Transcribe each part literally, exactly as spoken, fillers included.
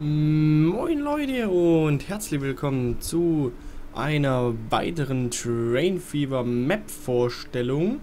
Moin Leute und herzlich willkommen zu einer weiteren Train Fever Map Vorstellung.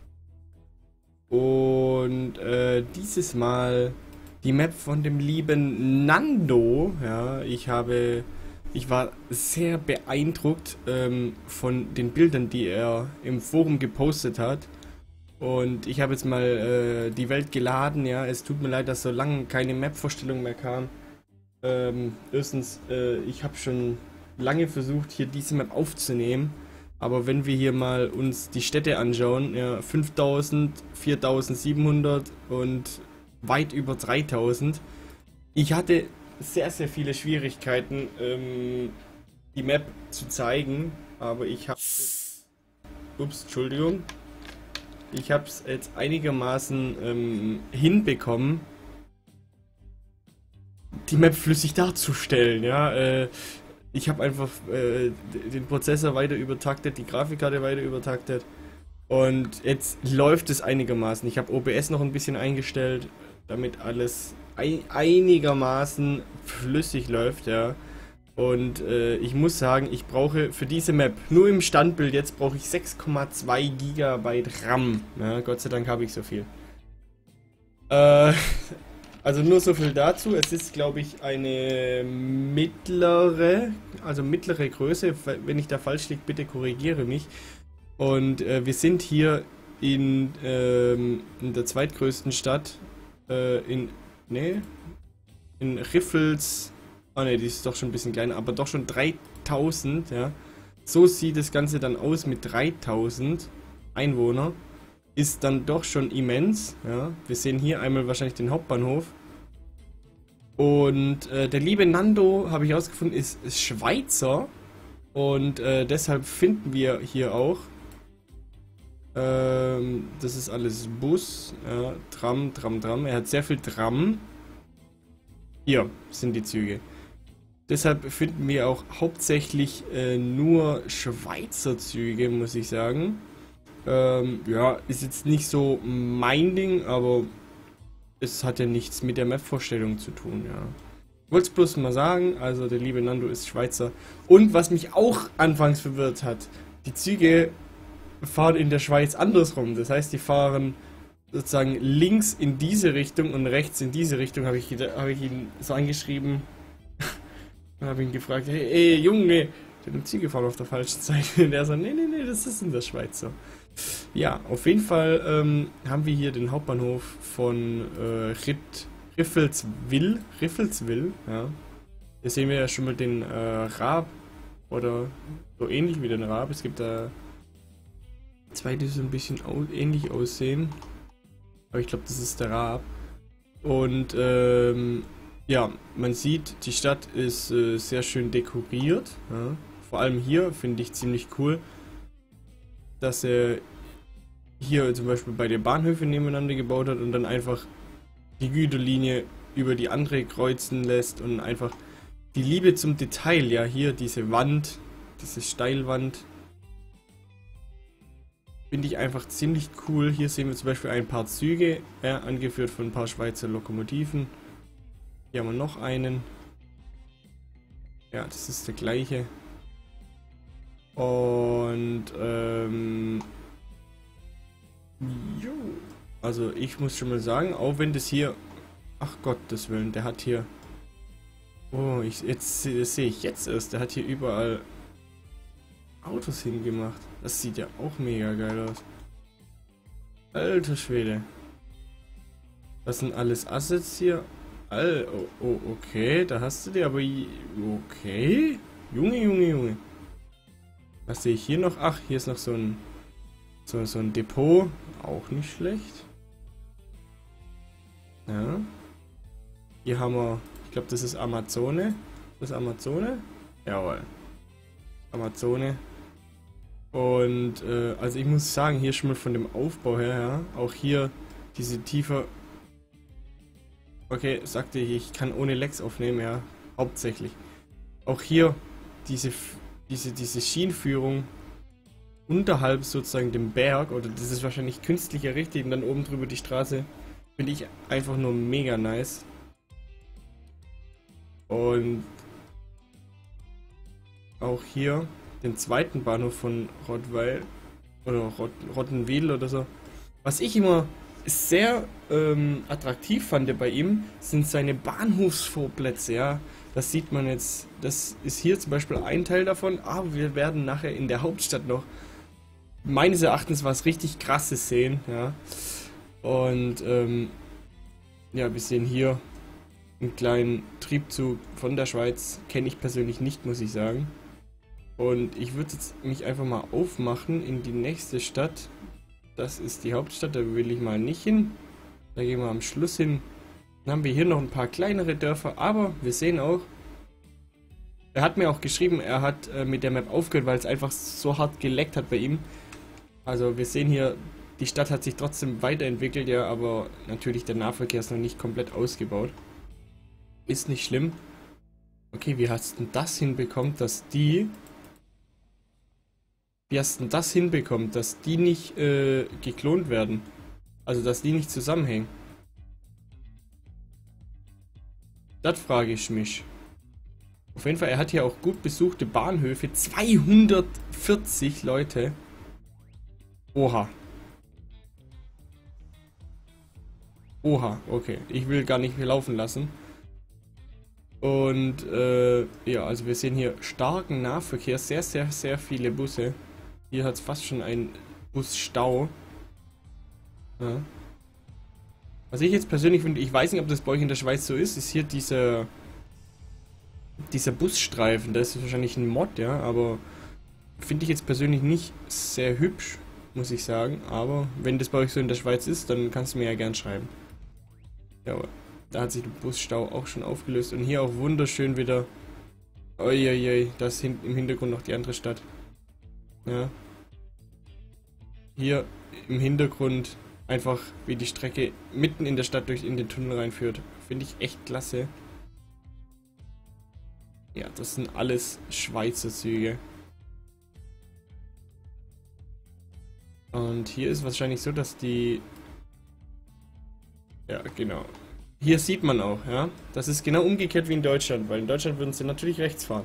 Und äh, dieses Mal die Map von dem lieben Nando. Ja, ich habe, ich war sehr beeindruckt ähm, von den Bildern, die er im Forum gepostet hat. Und ich habe jetzt mal äh, die Welt geladen. Ja, es tut mir leid, dass so lange keine Map-Vorstellung mehr kam. Ähm, erstens, äh, ich habe schon lange versucht, hier diese Map aufzunehmen, aber wenn wir hier mal uns die Städte anschauen, ja, fünftausend, viertausendsiebenhundert und weit über dreitausend. Ich hatte sehr, sehr viele Schwierigkeiten, ähm, die Map zu zeigen, aber ich habe, ups, Entschuldigung, ich habe es jetzt einigermaßen ähm, hinbekommen, die Map flüssig darzustellen, ja. Äh, ich habe einfach äh, den Prozessor weiter übertaktet, die Grafikkarte weiter übertaktet und jetzt läuft es einigermaßen. Ich habe O B S noch ein bisschen eingestellt, damit alles ein einigermaßen flüssig läuft, ja. Und äh, ich muss sagen, ich brauche für diese Map, nur im Standbild jetzt brauche ich sechs Komma zwei Gigabyte RAM. Ja, Gott sei Dank habe ich so viel. Äh, Also nur so viel dazu. Es ist, glaube ich, eine mittlere, also mittlere Größe. Wenn ich da falsch liege, bitte korrigiere mich. Und äh, wir sind hier in, ähm, in der zweitgrößten Stadt äh, in, nee, in Riffels. Ah ne, die ist doch schon ein bisschen kleiner, aber doch schon dreitausend, ja. So sieht das Ganze dann aus mit dreitausend Einwohner. Ist dann doch schon immens. Ja. Wir sehen hier einmal wahrscheinlich den Hauptbahnhof. Und äh, der liebe Nando, habe ich herausgefunden, ist, ist Schweizer. Und äh, deshalb finden wir hier auch. Ähm, das ist alles Bus. Ja, Tram, Tram, Tram. Er hat sehr viel Tram. Hier sind die Züge. Deshalb finden wir auch hauptsächlich äh, nur Schweizer Züge, muss ich sagen. Ähm, ja, ist jetzt nicht so mein Ding, aber es hat ja nichts mit der Map-Vorstellung zu tun, ja. Ich wollte es bloß mal sagen, also der liebe Nando ist Schweizer. Und was mich auch anfangs verwirrt hat, die Züge fahren in der Schweiz andersrum. Das heißt, die fahren sozusagen links in diese Richtung und rechts in diese Richtung, habe ich, hab ich ihn so angeschrieben. Und habe ihn gefragt, hey, ey Junge, die Züge fahren auf der falschen Seite. Und er so, nee, nee, nee, das ist in der Schweiz so. Ja, auf jeden Fall ähm, haben wir hier den Hauptbahnhof von äh, Ritt, Riffelswil, Riffelswil, ja. Hier sehen wir ja schon mal den äh, Raab, oder so ähnlich wie den Raab. Es gibt da zwei, die so ein bisschen au ähnlich aussehen. Aber ich glaube, das ist der Raab. Und ähm, ja, man sieht, die Stadt ist äh, sehr schön dekoriert. Ja. Vor allem hier finde ich ziemlich cool, dass er hier zum Beispiel bei den Bahnhöfen nebeneinander gebaut hat und dann einfach die Güterlinie über die andere kreuzen lässt und einfach die Liebe zum Detail, ja, hier diese Wand, diese Steilwand, finde ich einfach ziemlich cool. Hier sehen wir zum Beispiel ein paar Züge, ja, angeführt von ein paar Schweizer Lokomotiven. Hier haben wir noch einen. Ja, das ist der gleiche. Und ähm, jo. Also ich muss schon mal sagen, auch wenn das hier, ach Gottes Willen, der hat hier, oh, ich, jetzt das sehe ich jetzt erst, der hat hier überall Autos hingemacht. Das sieht ja auch mega geil aus. Alter Schwede. Das sind alles Assets hier. All, oh, oh, okay, da hast du die, aber okay. Junge, Junge, Junge. Was sehe ich hier noch? Ach, hier ist noch so ein so, so ein Depot. Auch nicht schlecht. Ja. Hier haben wir, ich glaube, das ist Amazone. Das ist Amazone? Jawohl. Amazone. Und äh, also ich muss sagen, hier schon mal von dem Aufbau her, ja, auch hier diese tiefer. Okay, sagte ich, ich kann ohne Lags aufnehmen, ja, hauptsächlich. Auch hier diese diese diese Schienenführung unterhalb sozusagen dem Berg, oder das ist wahrscheinlich künstlich errichtet und dann oben drüber die Straße, finde ich einfach nur mega nice. Und auch hier den zweiten Bahnhof von Rottweil oder Rott Rottenwil oder so. Was ich immer sehr ähm, attraktiv fand bei ihm, sind seine Bahnhofsvorplätze, ja. Das sieht man jetzt, das ist hier zum Beispiel ein Teil davon, aber wir werden nachher in der Hauptstadt noch meines Erachtens was richtig krasses sehen, ja. Und ähm, ja, wir sehen hier einen kleinen Triebzug von der Schweiz, kenne ich persönlich nicht, muss ich sagen. Und ich würde jetzt mich einfach mal aufmachen in die nächste Stadt. Das ist die Hauptstadt, da will ich mal nicht hin. Da gehen wir am Schluss hin. Dann haben wir hier noch ein paar kleinere Dörfer, aber wir sehen auch, er hat mir auch geschrieben, er hat äh, mit der Map aufgehört, weil es einfach so hart geleckt hat bei ihm. Also wir sehen hier, die Stadt hat sich trotzdem weiterentwickelt, ja, aber natürlich der Nahverkehr ist noch nicht komplett ausgebaut. Ist nicht schlimm. Okay, wie hast du denn das hinbekommen, dass die... Wie hast du denn das hinbekommen, dass die nicht äh, geklont werden? Also, dass die nicht zusammenhängen? Das frage ich mich. Auf jeden Fall, er hat hier auch gut besuchte Bahnhöfe. zweihundertvierzig Leute. Oha. Oha, okay. Ich will gar nicht mehr laufen lassen. Und, äh, ja, also wir sehen hier starken Nahverkehr. Sehr, sehr, sehr viele Busse. Hier hat es fast schon einen Busstau. Ja. Was ich jetzt persönlich finde, ich weiß nicht, ob das bei euch in der Schweiz so ist, ist hier dieser dieser Busstreifen. Das ist wahrscheinlich ein Mod, ja, aber finde ich jetzt persönlich nicht sehr hübsch, muss ich sagen. Aber wenn das bei euch so in der Schweiz ist, dann kannst du mir ja gern schreiben. Ja, da hat sich der Busstau auch schon aufgelöst. Und hier auch wunderschön wieder. Uiuiui, da ist im Hintergrund noch die andere Stadt. Ja. Hier im Hintergrund einfach, wie die Strecke mitten in der Stadt durch in den Tunnel reinführt. Finde ich echt klasse. Ja, das sind alles Schweizer Züge. Und hier ist wahrscheinlich so, dass die... Ja, genau. Hier sieht man auch, ja. Das ist genau umgekehrt wie in Deutschland, weil in Deutschland würden sie natürlich rechts fahren.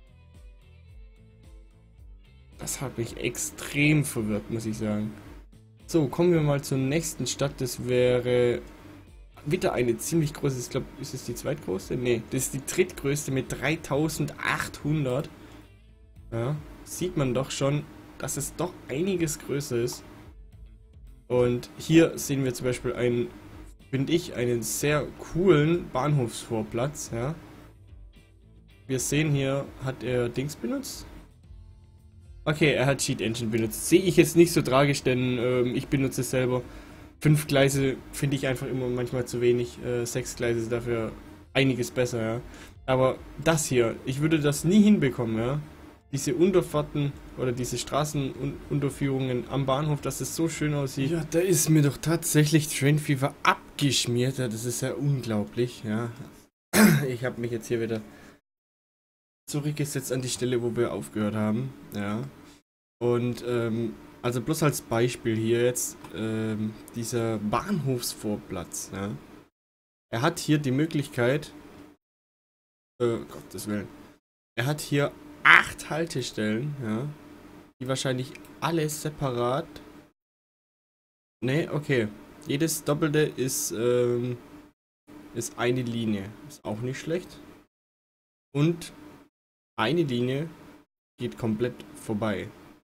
Das hat mich extrem verwirrt, muss ich sagen. So, kommen wir mal zur nächsten Stadt. Das wäre wieder eine ziemlich große. Ich glaube, ist es die zweitgrößte? Ne, das ist die drittgrößte mit dreitausendachthundert. Ja, sieht man doch schon, dass es doch einiges größer ist. Und hier sehen wir zum Beispiel einen, finde ich, einen sehr coolen Bahnhofsvorplatz. Ja. Wir sehen hier, hat er Dings benutzt? Okay, er hat Cheat Engine benutzt. Sehe ich jetzt nicht so tragisch, denn ähm, ich benutze es selber. Fünf Gleise finde ich einfach immer manchmal zu wenig. Äh, sechs Gleise ist dafür einiges besser, ja. Aber das hier, ich würde das nie hinbekommen, ja. Diese Unterfahrten oder diese Straßenunterführungen am Bahnhof, dass es so schön aussieht. Ja, da ist mir doch tatsächlich Train Fever abgeschmiert. Ja, das ist ja unglaublich, ja. Ich habe mich jetzt hier wieder zurückgesetzt an die Stelle, wo wir aufgehört haben, ja. Und, ähm, also bloß als Beispiel hier jetzt, ähm, dieser Bahnhofsvorplatz, ja. Er hat hier die Möglichkeit, äh, Gottes Willen, er hat hier acht Haltestellen, ja, die wahrscheinlich alle separat, ne, okay, jedes Doppelte ist, ähm, ist eine Linie, ist auch nicht schlecht. Und eine Linie geht komplett vorbei.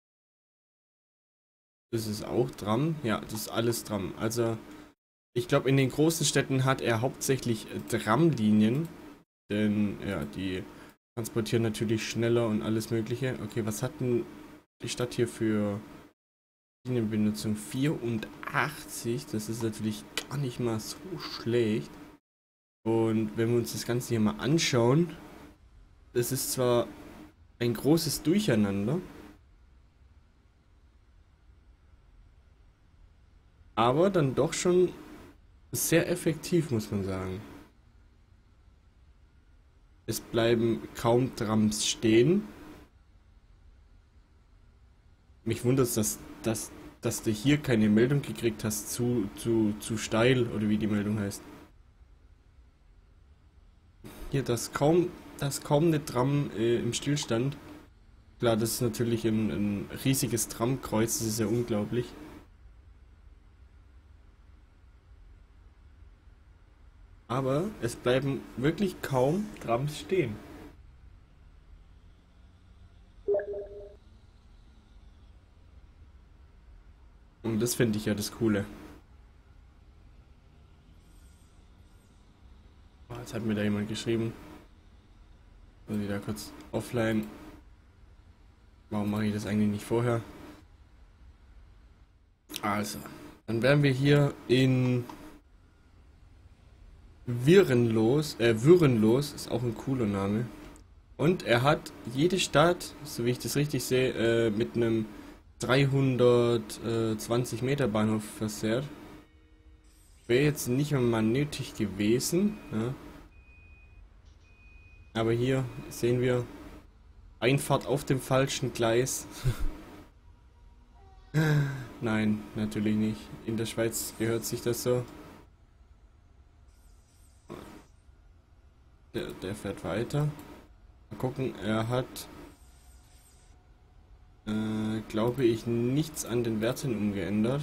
Das ist auch Tram. Ja, das ist alles Tram. Also, ich glaube, in den großen Städten hat er hauptsächlich Tramlinien. Denn, ja, die transportieren natürlich schneller und alles Mögliche. Okay, was hat denn die Stadt hier für Linienbenutzung? vierundachtzig. Das ist natürlich gar nicht mal so schlecht. Und wenn wir uns das Ganze hier mal anschauen, es ist zwar ein großes Durcheinander, aber dann doch schon sehr effektiv, muss man sagen. Es bleiben kaum Trams stehen. Mich wundert es, dass, dass, dass du hier keine Meldung gekriegt hast, zu, zu, zu steil, oder wie die Meldung heißt. hier das kaum, das kaum eine Tram äh, im Stillstand. Klar, das ist natürlich ein, ein riesiges Tramkreuz, das ist ja unglaublich. Aber es bleiben wirklich kaum Trams stehen. Und das finde ich ja das Coole. Oh, jetzt hat mir da jemand geschrieben. Also wieder kurz offline. Warum mache ich das eigentlich nicht vorher? Also, dann wären wir hier in Wirrenlos. Äh, Würrenlos ist auch ein cooler Name. Und er hat jede Stadt, so wie ich das richtig sehe, äh, mit einem dreihundertzwanzig Meter Bahnhof versehrt. Wäre jetzt nicht mal nötig gewesen. Ja. Aber hier sehen wir Einfahrt auf dem falschen Gleis. Nein, natürlich nicht. In der Schweiz gehört sich das so. Der, der fährt weiter. Mal gucken, er hat, äh, glaube ich, nichts an den Werten umgeändert.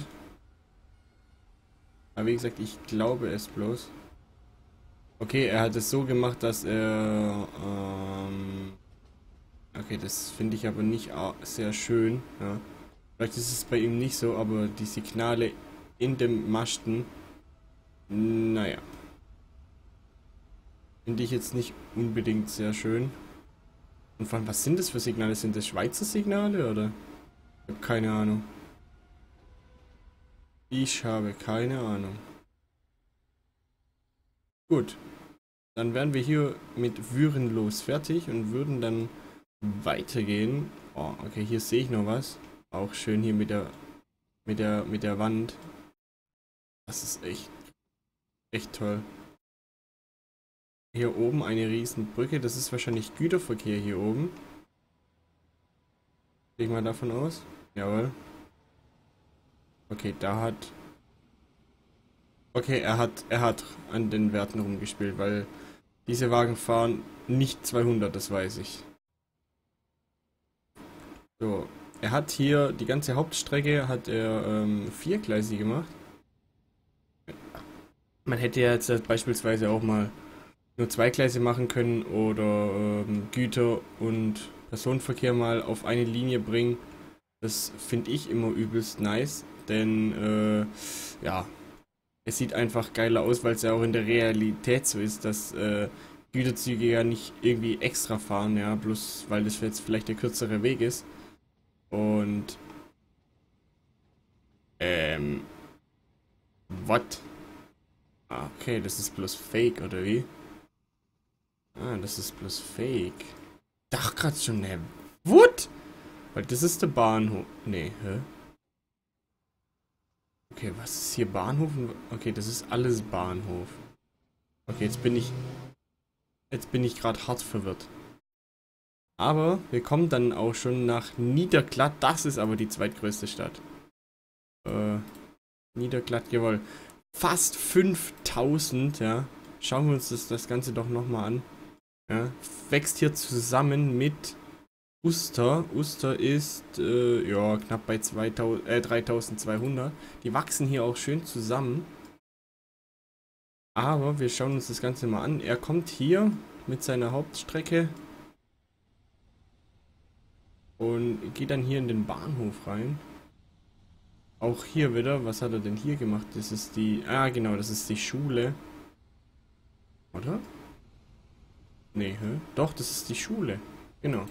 Aber wie gesagt, ich glaube es bloß. Okay, er hat es so gemacht, dass er... Ähm, okay, das finde ich aber nicht sehr schön. Ja. Vielleicht ist es bei ihm nicht so, aber die Signale in dem Masten... Naja. Finde ich jetzt nicht unbedingt sehr schön. Und vor allem, was sind das für Signale? Sind das Schweizer Signale oder? Ich habe keine Ahnung. Ich habe keine Ahnung. Gut. Dann wären wir hier mit Würenlos fertig und würden dann weitergehen. Oh, okay, hier sehe ich noch was. Auch schön hier mit der mit der mit der Wand. Das ist echt echt toll. Hier oben eine riesen Brücke, das ist wahrscheinlich Güterverkehr hier oben. Gehe ich mal davon aus. Jawohl. Okay, da hat... Okay, er hat, er hat an den Werten rumgespielt, weil diese Wagen fahren nicht zweihundert, das weiß ich. So, er hat hier die ganze Hauptstrecke, hat er ähm, viergleisig gemacht. Man hätte ja jetzt beispielsweise auch mal nur zwei Gleise machen können oder ähm, Güter- und Personenverkehr mal auf eine Linie bringen. Das finde ich immer übelst nice, denn äh, ja, es sieht einfach geiler aus, weil es ja auch in der Realität so ist, dass äh, Güterzüge ja nicht irgendwie extra fahren, ja, bloß weil das jetzt vielleicht der kürzere Weg ist. Und ähm, what? Ah, okay, das ist bloß Fake, oder wie? Ah, das ist bloß Fake. Dach grad schon, ne? What? Weil das ist der Bahnhof. Nee, hä? Okay, was ist hier Bahnhof? Okay, das ist alles Bahnhof. Okay, jetzt bin ich... Jetzt bin ich gerade hart verwirrt. Aber wir kommen dann auch schon nach Niederglatt. Das ist aber die zweitgrößte Stadt. Äh, Niederglatt, jawohl. Fast fünftausend, ja. Schauen wir uns das, das Ganze doch nochmal an. Ja, wächst hier zusammen mit Uster. Uster ist äh, ja knapp bei zweitausend, äh, dreitausendzweihundert. Die wachsen hier auch schön zusammen. Aber wir schauen uns das Ganze mal an. Er kommt hier mit seiner Hauptstrecke und geht dann hier in den Bahnhof rein. Auch hier wieder, was hat er denn hier gemacht? Das ist die, ah genau, das ist die Schule. Oder? Nee, hä? Doch, das ist die Schule. Genau.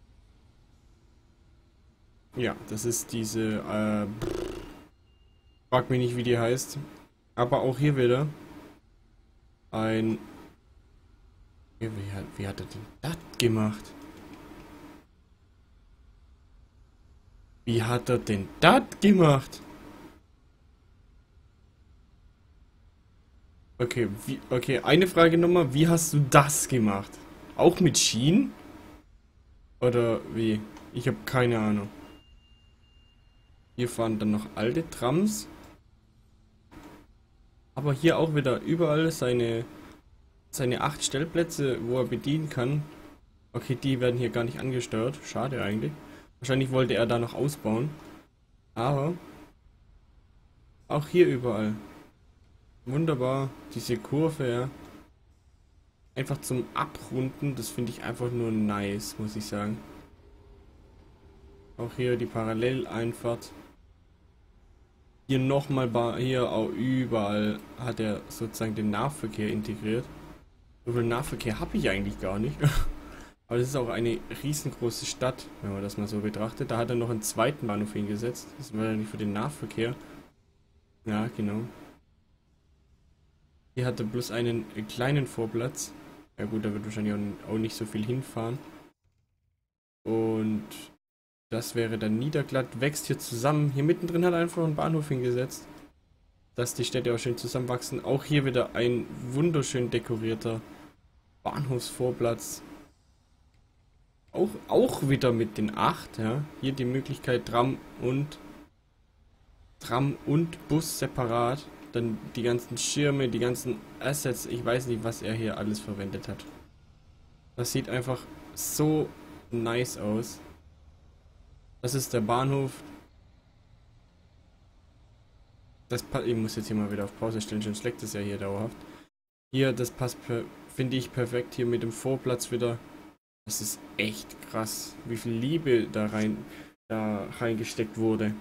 Ja, das ist diese, äh, frag mich nicht, wie die heißt. Aber auch hier wieder ein... Wie hat, wie hat er denn das gemacht? Wie hat er denn das gemacht? Okay, wie, okay, eine Frage nochmal. Wie hast du das gemacht? Auch mit Schienen? Oder wie? Ich habe keine Ahnung. Hier fahren dann noch alte Trams. Aber hier auch wieder überall seine seine acht Stellplätze, wo er bedienen kann. Okay, die werden hier gar nicht angesteuert. Schade eigentlich. Wahrscheinlich wollte er da noch ausbauen. Aber auch hier überall. Wunderbar. Diese Kurve, ja. Einfach zum Abrunden, das finde ich einfach nur nice, muss ich sagen. Auch hier die Paralleleinfahrt. Hier nochmal, hier auch überall hat er sozusagen den Nahverkehr integriert. So viel Nahverkehr habe ich eigentlich gar nicht. Aber das ist auch eine riesengroße Stadt, wenn man das mal so betrachtet. Da hat er noch einen zweiten Bahnhof hingesetzt. Das war ja nicht für den Nahverkehr. Ja, genau. Hier hat er bloß einen kleinen Vorplatz. Ja gut, da wird wahrscheinlich auch nicht so viel hinfahren. Und das wäre dann Niederglatt. Wächst hier zusammen. Hier mittendrin hat er einfach einen Bahnhof hingesetzt. Dass die Städte auch schön zusammenwachsen. Auch hier wieder ein wunderschön dekorierter Bahnhofsvorplatz. Auch, auch wieder mit den acht, ja. Hier die Möglichkeit Tram und Tram und Bus separat. Dann die ganzen Schirme, die ganzen Assets. Ich weiß nicht, was er hier alles verwendet hat. Das sieht einfach so nice aus. Das ist der Bahnhof. Das ich muss jetzt hier mal wieder auf Pause stellen, sonst leckt es ja hier dauerhaft. Hier, das passt, finde ich, perfekt hier mit dem Vorplatz wieder. Das ist echt krass, wie viel Liebe da rein da reingesteckt wurde.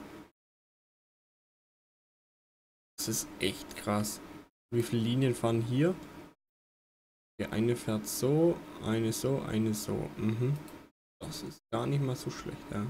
Das ist echt krass. Wie viele Linien fahren hier? Der eine fährt so, eine so, eine so. Mhm. Das ist gar nicht mal so schlecht, ja.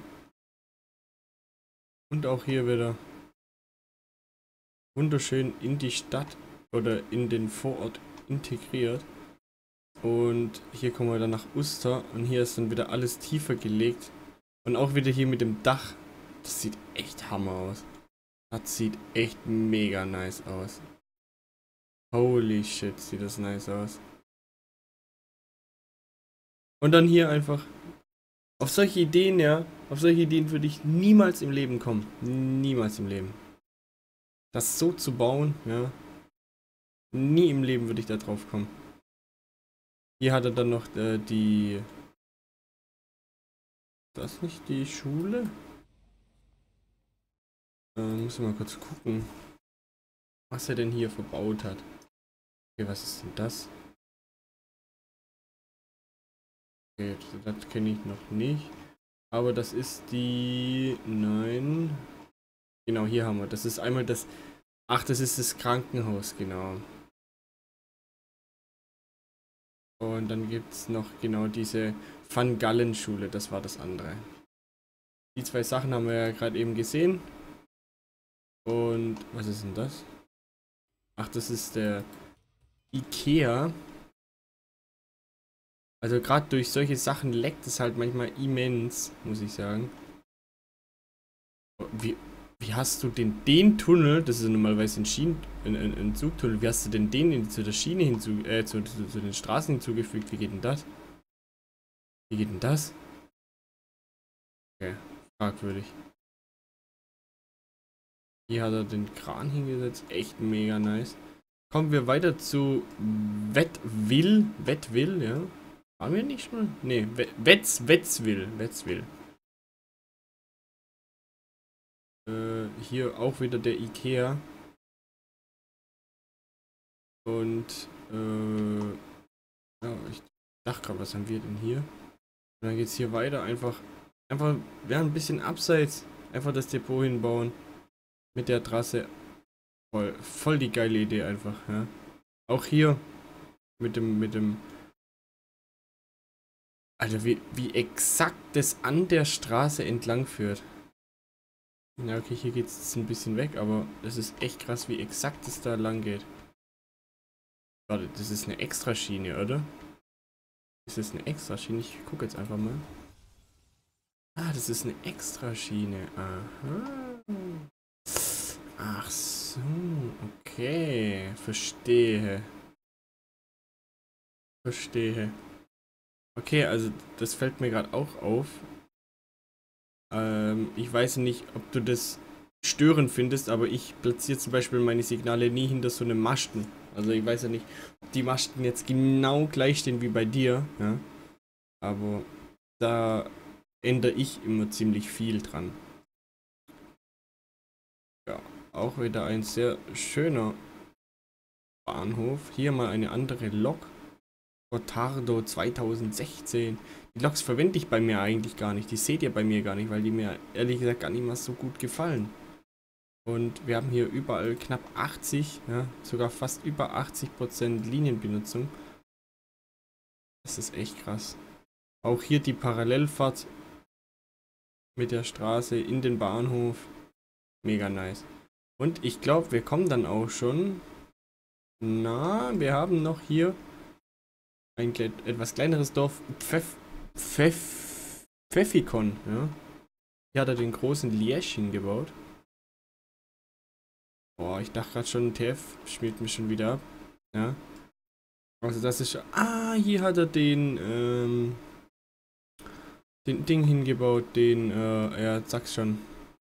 Und auch hier wieder wunderschön in die Stadt oder in den Vorort integriert. Und hier kommen wir dann nach Uster und hier ist dann wieder alles tiefer gelegt. Und auch wieder hier mit dem Dach. Das sieht echt Hammer aus. Das sieht echt mega nice aus. Holy shit, sieht das nice aus. Und dann hier einfach auf solche Ideen, ja, auf solche Ideen würde ich niemals im Leben kommen. Niemals im Leben. Das so zu bauen, ja. Nie im Leben würde ich da drauf kommen. Hier hat er dann noch äh, die... Das nicht die Schule? Äh, muss ich mal kurz gucken, was er denn hier verbaut hat. Okay, was ist denn das? Okay, das kenne ich noch nicht. Aber das ist die... Nein. Genau, hier haben wir. Das ist einmal das... Ach, das ist das Krankenhaus, genau. Und dann gibt es noch genau diese Van Gallen Schule, das war das andere. Die zwei Sachen haben wir ja gerade eben gesehen. Und was ist denn das? Ach, das ist der Ikea. Also gerade durch solche Sachen leckt es halt manchmal immens, muss ich sagen. Wie, wie hast du denn den Tunnel, das ist normalerweise ein Schienen, ein, ein, ein Zugtunnel, wie hast du denn den in, zu der Schiene hinzu, äh, zu, zu, zu den Straßen hinzugefügt? Wie geht denn das? Wie geht denn das? Okay, fragwürdig. Hier hat er den Kran hingesetzt, echt mega nice. Kommen wir weiter zu Wettwil, Wettwil, ja. Waren wir nicht schon? Ne, Wetz, Wetzwil, Wetzwil. Äh, hier auch wieder der Ikea. Und, äh, ja, ich dachte gerade, was haben wir denn hier? Und dann geht's hier weiter, einfach, einfach, ja, ein bisschen abseits, einfach das Depot hinbauen. Mit der Trasse. Voll, voll die geile Idee einfach, ja. Auch hier, mit dem, mit dem, Alter, wie, wie exakt das an der Straße entlang führt. Ja, okay, hier geht es ein bisschen weg, aber das ist echt krass, wie exakt es da lang geht. Warte, das ist eine Extraschiene, oder? Ist das eine Extraschiene? Ich gucke jetzt einfach mal. Ah, das ist eine Extraschiene. Aha. Ach so, okay. Verstehe. Verstehe. Okay, also das fällt mir gerade auch auf. Ähm, ich weiß nicht, ob du das störend findest, aber ich platziere zum Beispiel meine Signale nie hinter so einem Masten. Also ich weiß ja nicht, ob die Masten jetzt genau gleich stehen wie bei dir, ja. Aber da ändere ich immer ziemlich viel dran. Ja, auch wieder ein sehr schöner Bahnhof. Hier mal eine andere Lok. Gotardo zweitausendsechzehn. Die Loks verwende ich bei mir eigentlich gar nicht. Die seht ihr bei mir gar nicht, weil die mir ehrlich gesagt gar nicht mal so gut gefallen. Und wir haben hier überall knapp achtzig, ja, sogar fast über achtzig Prozent Linienbenutzung. Das ist echt krass. Auch hier die Parallelfahrt mit der Straße in den Bahnhof. Mega nice. Und ich glaube, wir kommen dann auch schon. Na, wir haben noch hier ein etwas kleineres Dorf. Pfeff, Pfeff, Pfeffikon, ja. Hier hat er den großen Liège gebaut. Boah, ich dachte gerade schon, T F schmiert mich schon wieder ab. Ja. Also das ist. Ah, hier hat er den, ähm, den Ding hingebaut, den, äh, ja, sag's schon.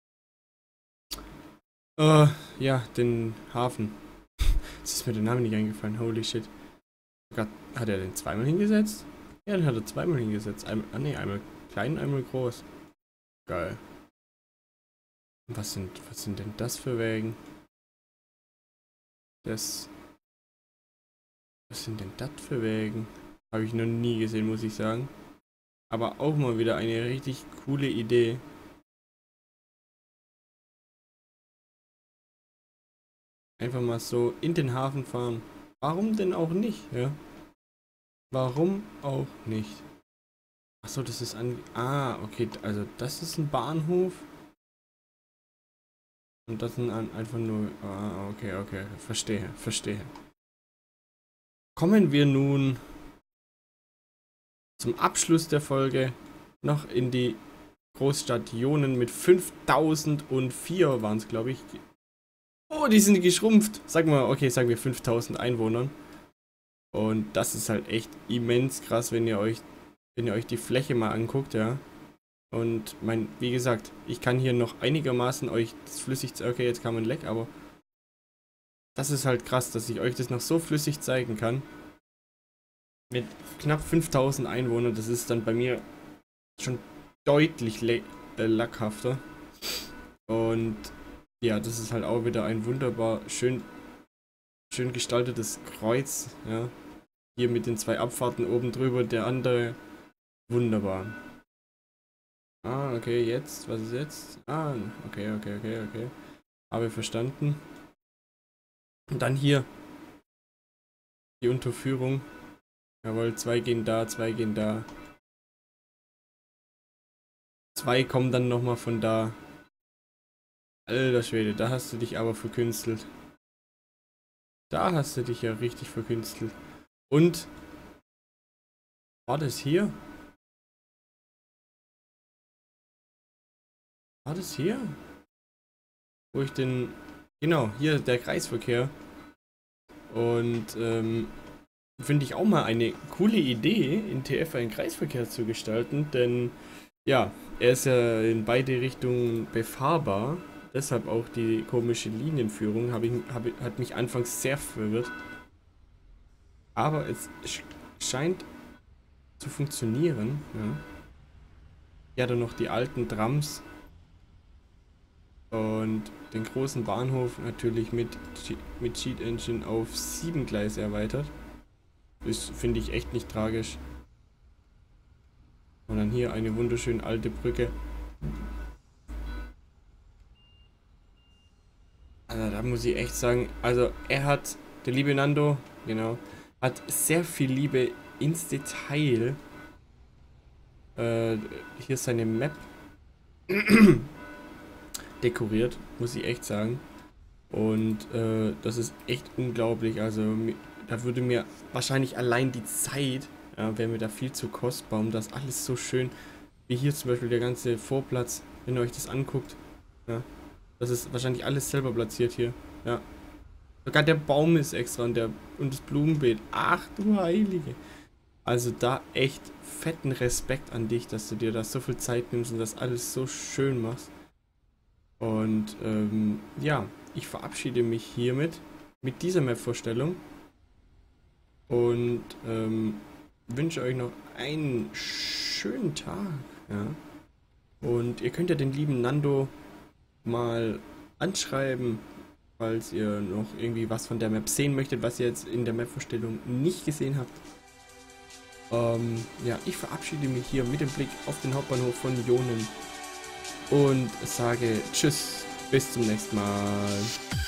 Äh, ja, den Hafen. Jetzt ist mir der Name nicht eingefallen, holy shit. Hat er den zweimal hingesetzt? Ja, den hat er zweimal hingesetzt. Einmal, ah ne, einmal klein, einmal groß. Geil. Was sind, was sind denn das für Wägen? Das. Was sind denn das für Wägen? Habe ich noch nie gesehen, muss ich sagen. Aber auch mal wieder eine richtig coole Idee. Einfach mal so in den Hafen fahren. Warum denn auch nicht, ja? Warum auch nicht? Achso, das ist an... Ah, okay, also das ist ein Bahnhof. Und das sind an, einfach nur... Ah, okay, okay, verstehe, verstehe. Kommen wir nun zum Abschluss der Folge noch in die Großstadt Ionen mit fünftausendvier waren es, glaube ich. Oh, die sind geschrumpft. Sag mal, okay, sagen wir fünftausend Einwohnern. Und das ist halt echt immens krass, wenn ihr euch, wenn ihr euch die Fläche mal anguckt, ja. Und mein, wie gesagt, ich kann hier noch einigermaßen euch das flüssig, okay, jetzt kam ein Leck, aber das ist halt krass, dass ich euch das noch so flüssig zeigen kann. Mit knapp fünftausend Einwohnern, das ist dann bei mir schon deutlich äh, lackhafter. Und ja, das ist halt auch wieder ein wunderbar schön, schön gestaltetes Kreuz, ja. Hier mit den zwei Abfahrten oben drüber, der andere. Wunderbar. Ah, okay, jetzt, was ist jetzt? Ah, okay, okay, okay, okay. Habe verstanden. Und dann hier die Unterführung. Jawohl, zwei gehen da, zwei gehen da. Zwei kommen dann nochmal von da. Alter Schwede, da hast du dich aber verkünstelt. Da hast du dich ja richtig verkünstelt. Und war das hier? War das hier? Wo ich den... Genau, hier der Kreisverkehr. Und ähm, finde ich auch mal eine coole Idee, in T F einen Kreisverkehr zu gestalten, denn ja, er ist ja in beide Richtungen befahrbar. Deshalb auch die komische Linienführung hab ich, hab, hat mich anfangs sehr verwirrt. Aber es scheint zu funktionieren. Ja, ja dann noch die alten Trams. Und den großen Bahnhof natürlich mit, mit Cheat Engine auf sieben Gleise erweitert. Das finde ich echt nicht tragisch. Und dann hier eine wunderschöne alte Brücke. Also da muss ich echt sagen, also er hat, der liebe Nando, genau, hat sehr viel Liebe ins Detail. Äh, hier ist seine Map dekoriert, muss ich echt sagen. Und äh, das ist echt unglaublich. Also da würde mir wahrscheinlich allein die Zeit, ja, wäre mir da viel zu kostbar, um das alles so schön, wie hier zum Beispiel der ganze Vorplatz, wenn ihr euch das anguckt. Ja, das ist wahrscheinlich alles selber platziert hier. Ja. Sogar der Baum ist extra und, der, und das Blumenbeet. Ach du Heilige. Also da echt fetten Respekt an dich, dass du dir da so viel Zeit nimmst und das alles so schön machst. Und ähm, ja, ich verabschiede mich hiermit mit dieser Map-Vorstellung. Und ähm, wünsche euch noch einen schönen Tag. Ja? Und ihr könnt ja den lieben Nando mal anschreiben, falls ihr noch irgendwie was von der Map sehen möchtet, was ihr jetzt in der Map-Vorstellung nicht gesehen habt. Ähm, ja, ich verabschiede mich hier mit dem Blick auf den Hauptbahnhof von Ionen und sage Tschüss, bis zum nächsten Mal.